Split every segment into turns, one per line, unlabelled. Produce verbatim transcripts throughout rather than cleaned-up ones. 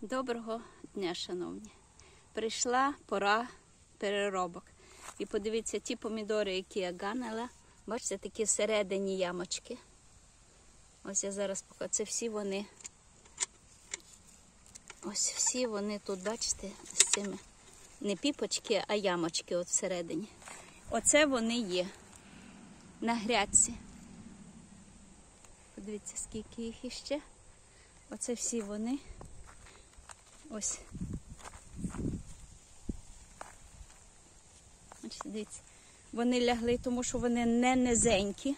Доброго дня, шановні. Прийшла пора переробок. І подивіться, ті помідори, які я ганила, бачите, такі всередині ямочки. Ось я зараз покажу. Це всі вони, ось всі вони тут, бачите, з цими, не піпочки, а ямочки от всередині. Оце вони є на грядці. Подивіться, скільки їх іще. Оце всі вони. Ось. Ось, дивіться. Вони лягли, тому що вони не низенькі.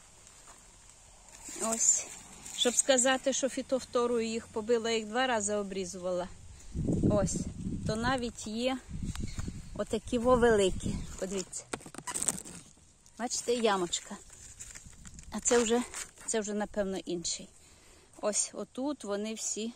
Ось. Щоб сказати, що фітофторою їх побила, їх два рази обрізувала. Ось. То навіть є отакі во великі. Подивіться. Бачите, ямочка. А це вже, це вже, напевно, інший. Ось отут вони всі.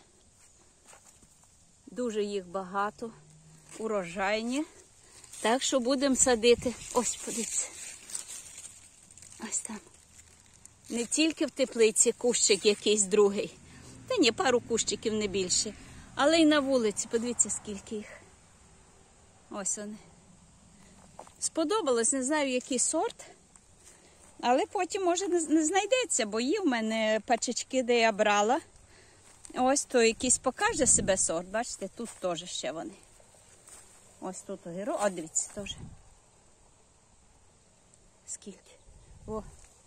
Дуже їх багато, урожайні. Так що будемо садити. Ось, подивіться. Ось там. Не тільки в теплиці кущик якийсь другий. Та ні, пару кущиків, не більше. Але й на вулиці. Подивіться, скільки їх. Ось вони. Сподобалось, не знаю, який сорт. Але потім, може, не знайдеться, бо є в мене пачечки, де я брала. Ось то якийсь покаже себе сорт. Бачите, тут теж ще вони. Ось тут огірок. О, дивіться, теж. Скільки. О.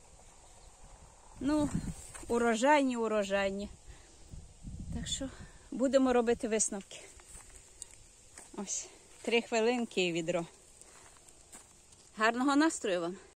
Ну, урожайні, урожайні. Так що будемо робити висновки. Ось, три хвилинки і відро. Гарного настрою вам!